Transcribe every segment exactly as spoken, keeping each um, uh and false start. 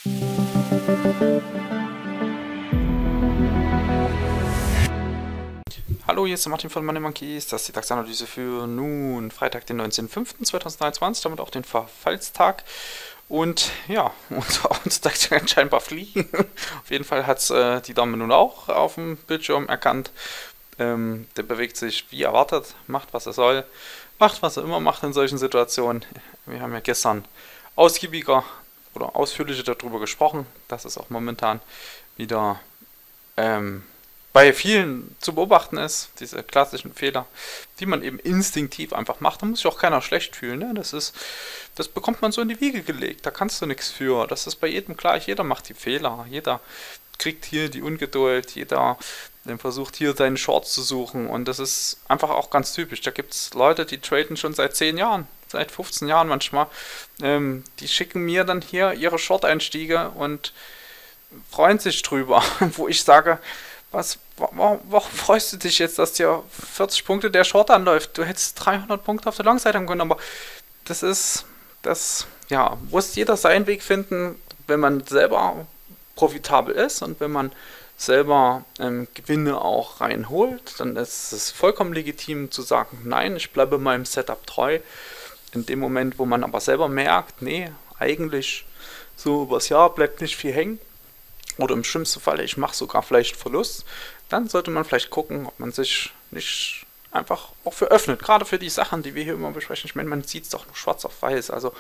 Hallo, hier ist der Martin von Money Monkeys. Das ist die DAX-Analyse für nun Freitag, den neunzehnten fünften zweitausenddreiundzwanzig, damit auch den Verfallstag. Und ja, unser DAX kann scheinbar fliegen. Auf jeden Fall hat es äh, die Dame nun auch auf dem Bildschirm erkannt. Ähm, der bewegt sich wie erwartet, macht was er soll, macht was er immer macht in solchen Situationen. Wir haben ja gestern ausgiebiger oder ausführlicher darüber gesprochen, dass es auch momentan wieder ähm, bei vielen zu beobachten ist, diese klassischen Fehler, die man eben instinktiv einfach macht. Da muss sich auch keiner schlecht fühlen. Ne? Das ist, das bekommt man so in die Wiege gelegt. Da kannst du nichts für. Das ist bei jedem gleich. Jeder macht die Fehler. Jeder kriegt hier die Ungeduld. Jeder versucht hier seine Shorts zu suchen. Und das ist einfach auch ganz typisch. Da gibt es Leute, die traden schon seit zehn Jahren, seit fünfzehn Jahren manchmal. Ähm, die schicken mir dann hier ihre Short-Einstiege und freuen sich drüber, wo ich sage, Was, warum, warum freust du dich jetzt, dass dir vierzig Punkte der Short anläuft? Du hättest dreihundert Punkte auf der Long-Seite haben können, aber das ist, das, ja, muss jeder seinen Weg finden, wenn man selber profitabel ist und wenn man selber ähm, Gewinne auch reinholt, dann ist es vollkommen legitim zu sagen, nein, ich bleibe meinem Setup treu. In dem Moment, wo man aber selber merkt, nee, eigentlich so übers Jahr bleibt nicht viel hängen, oder im schlimmsten Fall, ich mache sogar vielleicht Verlust, dann sollte man vielleicht gucken, ob man sich nicht einfach auch für öffnet. Gerade für die Sachen, die wir hier immer besprechen. Ich meine, man sieht es doch nur schwarz auf weiß. Also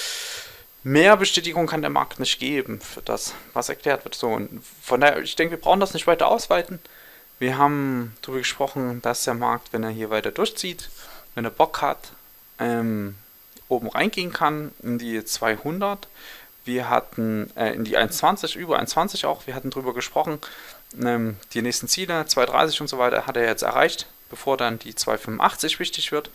mehr Bestätigung kann der Markt nicht geben für das, was erklärt wird. So, und von daher, ich denke, wir brauchen das nicht weiter ausweiten. Wir haben darüber gesprochen, dass der Markt, wenn er hier weiter durchzieht, wenn er Bock hat, ähm, oben reingehen kann in die zweihundert. Wir hatten äh, in die eins Komma zwanzig, über eins Komma zwanzig auch, wir hatten drüber gesprochen, ähm, die nächsten Ziele, zwei Komma dreißig und so weiter, hat er jetzt erreicht, bevor dann die zwei Komma fünfundachtzig wichtig wird.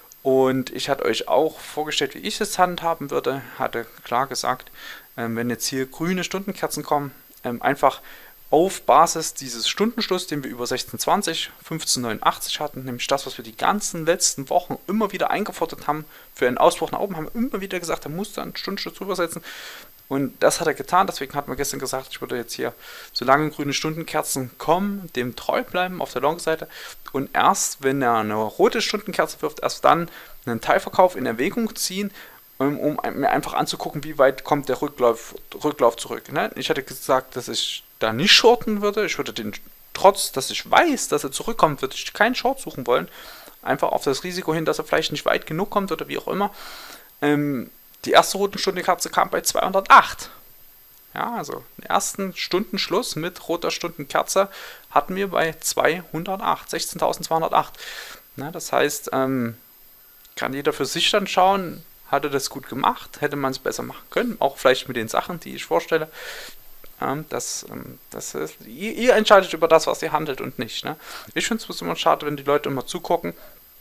Und ich hatte euch auch vorgestellt, wie ich es handhaben würde, hatte klar gesagt, ähm, wenn jetzt hier grüne Stundenkerzen kommen, ähm, einfach auf Basis dieses Stundenschluss, den wir über sechzehn zwanzig, fünfzehn neunundachtzig hatten, nämlich das, was wir die ganzen letzten Wochen immer wieder eingefordert haben, für einen Ausbruch nach oben, haben wir immer wieder gesagt, er muss da einen Stundenschluss drüber setzen. Und das hat er getan, deswegen hatten wir gestern gesagt, ich würde jetzt hier, solange grüne Stundenkerzen kommen, dem treu bleiben auf der Long-Seite. Und erst, wenn er eine rote Stundenkerze wirft, erst dann einen Teilverkauf in Erwägung ziehen, um, um mir einfach anzugucken, wie weit kommt der Rücklauf, Rücklauf zurück. Ne? Ich hatte gesagt, dass ich da nicht shorten würde. Ich würde den, trotz dass ich weiß, dass er zurückkommt, würde ich keinen Short suchen wollen. Einfach auf das Risiko hin, dass er vielleicht nicht weit genug kommt oder wie auch immer. Ähm, die erste rote Stundenkerze kam bei zweihundertacht. Ja, also den ersten Stundenschluss mit roter Stundenkerze hatten wir bei zweihundertacht, sechzehntausendzweihundertacht. Na, das heißt, ähm, kann jeder für sich dann schauen, hat er das gut gemacht, hätte man es besser machen können, auch vielleicht mit den Sachen, die ich vorstelle. Ähm, das, ähm, das ist, ihr, ihr entscheidet über das, was ihr handelt und nicht. Ne? Ich finde es immer schade, wenn die Leute immer zugucken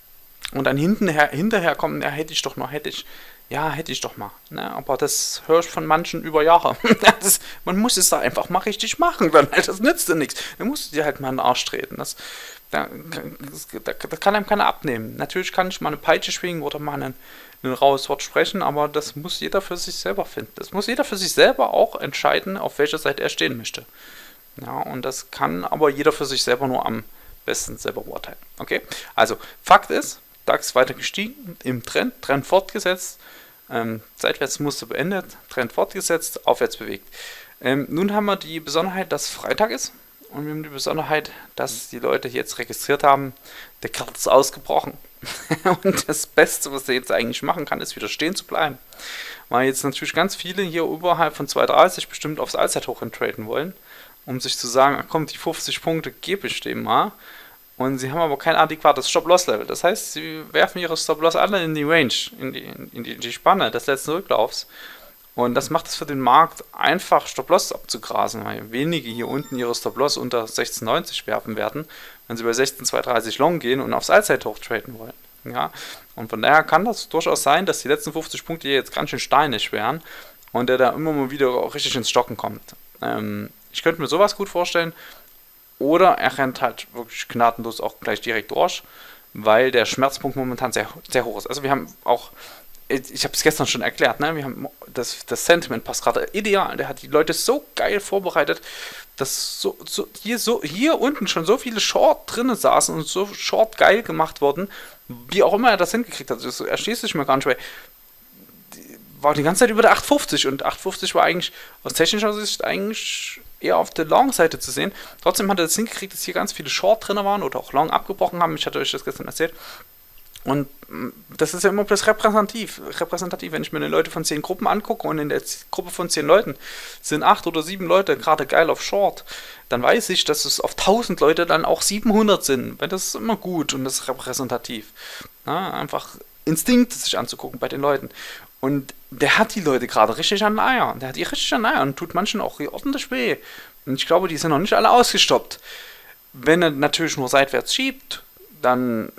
und dann hintenher, hinterher kommen, ja, hätte ich doch noch, hätte ich, ja, hätte ich doch mal. Ne? Aber das höre ich von manchen über Jahre. das, man muss es da einfach mal richtig machen, dann, das nützt dir nichts. Dann musst du dir halt mal in den Arsch treten. Das, da, da, da kann einem keiner abnehmen. Natürlich kann ich mal eine Peitsche schwingen oder mal einen, ein raues Wort sprechen, aber das muss jeder für sich selber finden. Das muss jeder für sich selber auch entscheiden, auf welcher Seite er stehen möchte. Ja, und das kann aber jeder für sich selber nur am besten selber beurteilen. Okay? Also, Fakt ist, DAX weiter gestiegen, im Trend, Trend fortgesetzt, ähm, Seitwärtsmuster beendet, Trend fortgesetzt, aufwärts bewegt. Ähm, nun haben wir die Besonderheit, dass Freitag ist. Und wir haben die Besonderheit, dass die Leute jetzt registriert haben, der Kerl ist ausgebrochen. Und das Beste, was er jetzt eigentlich machen kann, ist wieder stehen zu bleiben. Weil jetzt natürlich ganz viele hier oberhalb von zwei Komma dreißig bestimmt aufs Allzeithoch traden wollen, um sich zu sagen, ach komm, die fünfzig Punkte gebe ich dem mal. Und sie haben aber kein adäquates Stop-Loss-Level. Das heißt, sie werfen ihre Stop-Loss alle in die Range, in die, in die, in die Spanne des letzten Rücklaufs. Und das macht es für den Markt einfach, Stop-Loss abzugrasen, weil wenige hier unten ihre Stop-Loss unter sechzehn neunzig werfen werden, wenn sie bei sechzehn zweihundertdreißig long gehen und aufs Allzeithoch traden wollen. Ja? Und von daher kann das durchaus sein, dass die letzten fünfzig Punkte hier jetzt ganz schön steinig wären und der da immer mal wieder auch richtig ins Stocken kommt. Ähm, ich könnte mir sowas gut vorstellen. Oder er rennt halt wirklich gnadenlos auch gleich direkt durch, weil der Schmerzpunkt momentan sehr, sehr hoch ist. Also wir haben auch ich habe es gestern schon erklärt, ne? Wir haben das, das Sentiment passt gerade ideal. Der hat die Leute so geil vorbereitet, dass so, so, hier, so, hier unten schon so viele Short drinne saßen und so Short geil gemacht wurden, wie auch immer er das hingekriegt hat. Das erschließt sich mir gar nicht, weil die, war die ganze Zeit über der acht fünfzig und acht fünfzig war eigentlich aus technischer Sicht eigentlich eher auf der Long-Seite zu sehen. Trotzdem hat er das hingekriegt, dass hier ganz viele Short drin waren oder auch Long abgebrochen haben. Ich hatte euch das gestern erzählt. Und das ist ja immer bloß repräsentativ. repräsentativ. Wenn ich mir eine Leute von zehn Gruppen angucke und in der Gruppe von zehn Leuten sind acht oder sieben Leute gerade geil auf Short, dann weiß ich, dass es auf tausend Leute dann auch siebenhundert sind. Weil das ist immer gut und das ist repräsentativ. Ja, einfach Instinkt sich anzugucken bei den Leuten. Und der hat die Leute gerade richtig an den Eiern. Der hat die richtig an den Eiern und tut manchen auch ordentlich weh. Und ich glaube, die sind noch nicht alle ausgestoppt. Wenn er natürlich nur seitwärts schiebt, dann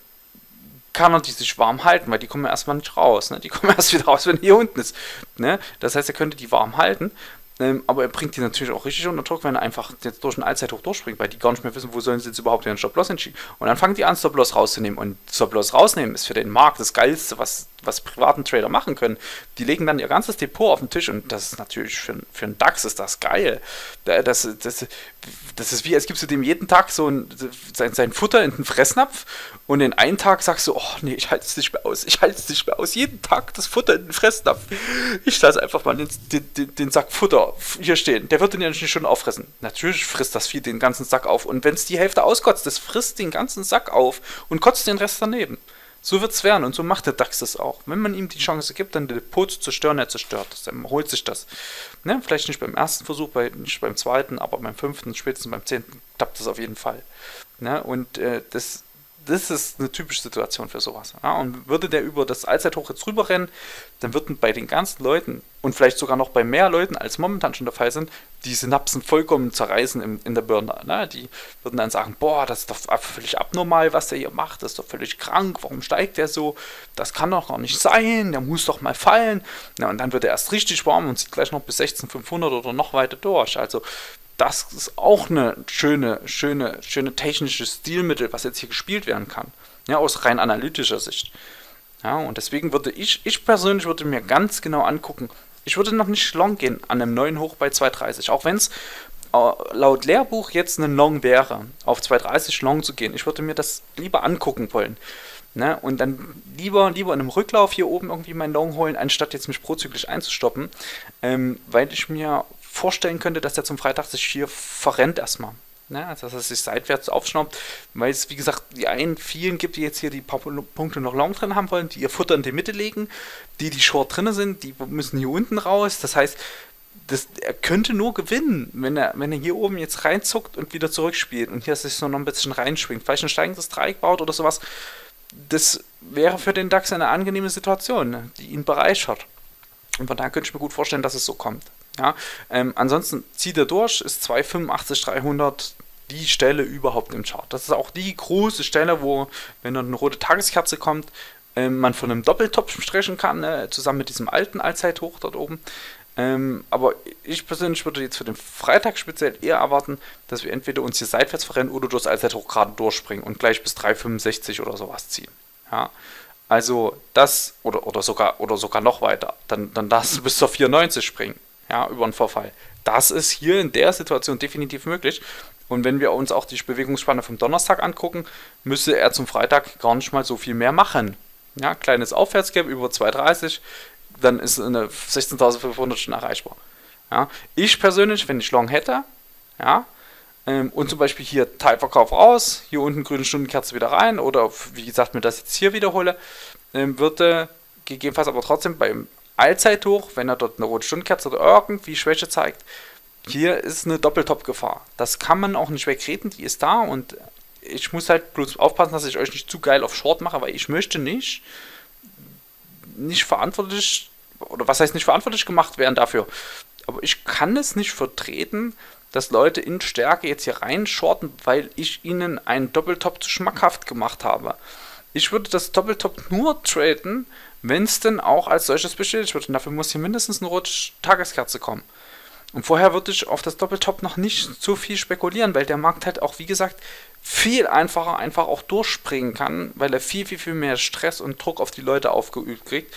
kann er die sich warm halten, weil die kommen ja erstmal nicht raus. Ne? Die kommen erst wieder raus, wenn er hier unten ist. Ne? Das heißt, er könnte die warm halten, ähm, aber er bringt die natürlich auch richtig unter Druck, wenn er einfach jetzt durch ein Allzeithoch durchspringt, weil die gar nicht mehr wissen, wo sollen sie jetzt überhaupt ihren Stop-Loss entschieden. Und dann fangen die an, Stop-Loss rauszunehmen. Und Stop-Loss rausnehmen ist für den Markt das Geilste, was, was privaten Trader machen können. Die legen dann ihr ganzes Depot auf den Tisch und das ist natürlich für, für einen DAX ist das geil. Das, das, das ist wie, als gibst du dem jeden Tag so ein, sein, sein Futter in den Fressnapf und in einen Tag sagst du, oh nee, ich halte es nicht mehr aus, ich halte es nicht mehr aus. Jeden Tag das Futter in den Fressnapf. Ich lasse einfach mal den, den, den Sack Futter hier stehen. Der wird den ja nicht schon auffressen. Natürlich frisst das Vieh den ganzen Sack auf. Und wenn es die Hälfte auskotzt, das frisst den ganzen Sack auf und kotzt den Rest daneben. So wird es werden und so macht der DAX das auch. Wenn man ihm die Chance gibt, dann den Depot zu zerstören, er zerstört das. Dann holt sich das. Ne? Vielleicht nicht beim ersten Versuch, bei, nicht beim zweiten, aber beim fünften, spätestens beim zehnten klappt das auf jeden Fall. Ne? Und äh, das, das ist eine typische Situation für sowas. Ja? Und würde der über das Allzeithoch jetzt rüber rennen, dann würden bei den ganzen Leuten und vielleicht sogar noch bei mehr Leuten, als momentan schon der Fall sind, die Synapsen vollkommen zerreißen im, in der Birne. Ne? Die würden dann sagen, boah, das ist doch völlig abnormal, was der hier macht, das ist doch völlig krank, warum steigt der so? Das kann doch gar nicht sein, der muss doch mal fallen. Ja, und dann wird er erst richtig warm und zieht gleich noch bis sechzehntausendfünfhundert oder noch weiter durch. Also das ist auch eine schöne, schöne, schöne technische Stilmittel, was jetzt hier gespielt werden kann. Ja, aus rein analytischer Sicht. Ja, und deswegen würde ich, ich persönlich würde mir ganz genau angucken, ich würde noch nicht long gehen an einem neuen Hoch bei zwei dreißig, auch wenn es äh, laut Lehrbuch jetzt ein Long wäre, auf zwei dreißig long zu gehen. Ich würde mir das lieber angucken wollen. Ne? Und dann lieber, lieber in einem Rücklauf hier oben irgendwie meinen Long holen, anstatt jetzt mich prozyklisch einzustoppen, ähm, weil ich mir vorstellen könnte, dass der zum Freitag sich hier verrennt erstmal. Ne? Also dass er sich seitwärts aufschnaubt, weil es, wie gesagt, die einen vielen gibt, die jetzt hier die paar Punkte noch long drin haben wollen, die ihr Futter in die Mitte legen, die, die short drin sind, die müssen hier unten raus. Das heißt, das, er könnte nur gewinnen, wenn er, wenn er hier oben jetzt reinzuckt und wieder zurückspielt und hier sich so noch ein bisschen reinschwingt, vielleicht ein steigendes Dreieck baut oder sowas. Das wäre für den DAX eine angenehme Situation, ne? Die ihn bereichert. Und von daher könnte ich mir gut vorstellen, dass es so kommt. Ja, ähm, ansonsten zieht er durch, ist zwei fünfundachtzig dreihundert die Stelle überhaupt im Chart. Das ist auch die große Stelle, wo, wenn dann eine rote Tageskerze kommt, ähm, man von einem Doppeltop sprechen kann, ne, zusammen mit diesem alten Allzeithoch dort oben. Ähm, aber ich persönlich würde jetzt für den Freitag speziell eher erwarten, dass wir entweder uns hier seitwärts verrennen oder durchs Allzeithoch gerade durchspringen und gleich bis drei fünfundsechzig oder sowas ziehen. Ja. Also das, oder, oder, sogar, oder sogar noch weiter, dann, dann das bis zur vierundneunzig springen. Ja, über einen Verfall. Das ist hier in der Situation definitiv möglich. Und wenn wir uns auch die Bewegungsspanne vom Donnerstag angucken, müsste er zum Freitag gar nicht mal so viel mehr machen. Ja, kleines Aufwärtsgap über zwei dreißig, dann ist eine sechzehntausendfünfhundert schon erreichbar. Ja, ich persönlich, wenn ich Long hätte, ja, ähm, und zum Beispiel hier Teilverkauf raus, hier unten grüne Stundenkerze wieder rein, oder wie gesagt, mir das jetzt hier wiederhole, ähm, würde gegebenenfalls aber trotzdem beim Allzeithoch, wenn er dort eine rote Stundenkerze oder irgendwie Schwäche zeigt, hier ist eine Doppeltop-Gefahr. Das kann man auch nicht wegreden, die ist da und ich muss halt bloß aufpassen, dass ich euch nicht zu geil auf Short mache, weil ich möchte nicht, nicht verantwortlich, oder was heißt nicht verantwortlich gemacht werden dafür, aber ich kann es nicht vertreten, dass Leute in Stärke jetzt hier rein shorten, weil ich ihnen einen Doppeltop zu schmackhaft gemacht habe. Ich würde das Doppeltop nur traden, wenn es denn auch als solches bestätigt wird. Und dafür muss hier mindestens eine rote Tageskerze kommen. Und vorher würde ich auf das Doppeltop noch nicht so viel spekulieren, weil der Markt halt auch, wie gesagt, viel einfacher einfach auch durchspringen kann, weil er viel, viel, viel mehr Stress und Druck auf die Leute aufgeübt kriegt.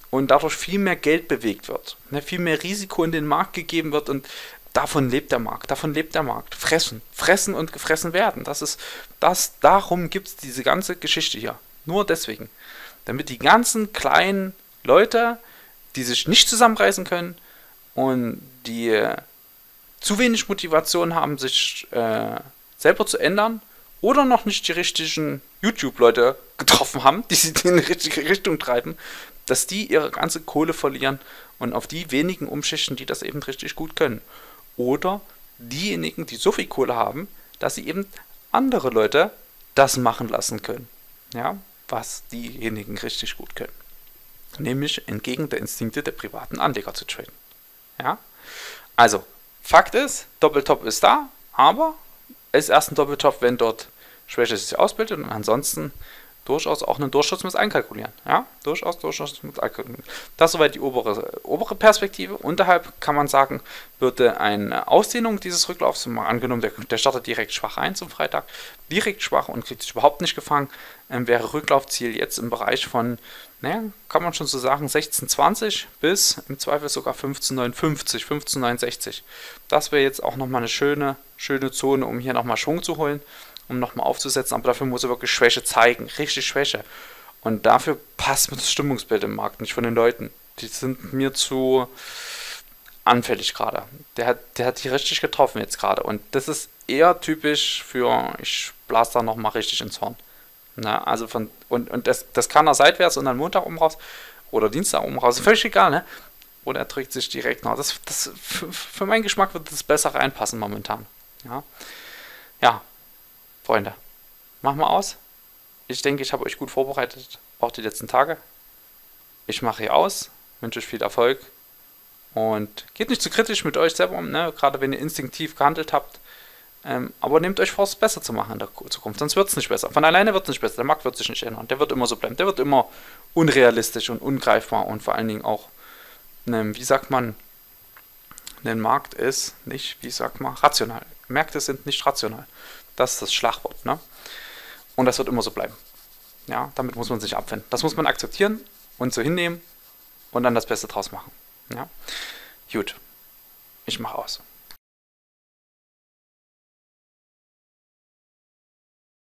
und dadurch viel mehr Geld bewegt wird, ne, viel mehr Risiko in den Markt gegeben wird und davon lebt der Markt, davon lebt der Markt. Fressen, fressen und gefressen werden. Das ist, das, darum gibt es diese ganze Geschichte hier. Nur deswegen. Damit die ganzen kleinen Leute, die sich nicht zusammenreißen können und die äh, zu wenig Motivation haben, sich äh, selber zu ändern oder noch nicht die richtigen YouTube-Leute getroffen haben, die sie in die richtige Richtung treiben, dass die ihre ganze Kohle verlieren und auf die wenigen umschichten, die das eben richtig gut können. Oder diejenigen, die so viel Kohle haben, dass sie eben andere Leute das machen lassen können. Ja, was diejenigen richtig gut können. Nämlich entgegen der Instinkte der privaten Anleger zu traden. Ja, also, Fakt ist, Doppeltop ist da, aber es ist erst ein Doppeltop, wenn dort Schwäche sich ausbildet und ansonsten durchaus auch einen Durchschutz mit einkalkulieren. Ja, durchaus Durchschutz mit einkalkulieren. Das ist soweit die obere, obere Perspektive. Unterhalb kann man sagen, würde eine Ausdehnung dieses Rücklaufs, mal angenommen, der, der startet direkt schwach ein zum Freitag, direkt schwach und kriegt sich überhaupt nicht gefangen, ähm, wäre Rücklaufziel jetzt im Bereich von, naja, kann man schon so sagen, sechzehn zwanzig bis im Zweifel sogar fünfzehn neunundfünfzig, fünfzehn neunundsechzig. Das wäre jetzt auch nochmal eine schöne, schöne Zone, um hier nochmal Schwung zu holen, um nochmal aufzusetzen, aber dafür muss er wirklich Schwäche zeigen, richtig Schwäche. Und dafür passt mir das Stimmungsbild im Markt nicht von den Leuten. Die sind mir zu anfällig gerade. Der hat, der hat die richtig getroffen jetzt gerade. Und das ist eher typisch für, ich blase da nochmal richtig ins Horn. Na, also von, und, und das, das kann er seitwärts und dann Montag oben raus oder Dienstag oben raus, völlig egal, ne? Oder er drückt sich direkt nach. Das, das, für, für meinen Geschmack wird das besser reinpassen momentan. Ja, ja. Freunde, machen wir aus. Ich denke, ich habe euch gut vorbereitet, auch die letzten Tage. Ich mache hier aus, wünsche euch viel Erfolg und geht nicht zu kritisch mit euch selber um, ne? Gerade wenn ihr instinktiv gehandelt habt. Ähm, aber nehmt euch vor, es besser zu machen in der Zukunft, sonst wird es nicht besser. Von alleine wird es nicht besser, der Markt wird sich nicht ändern, der wird immer so bleiben, der wird immer unrealistisch und ungreifbar und vor allen Dingen auch, ne, wie sagt man, ein Markt ist nicht, wie sagt man, rational. Märkte sind nicht rational. Das ist das Schlagwort, ne? Und das wird immer so bleiben. Ja, damit muss man sich abfinden. Das muss man akzeptieren und so hinnehmen und dann das Beste draus machen. Ja, gut. Ich mache aus.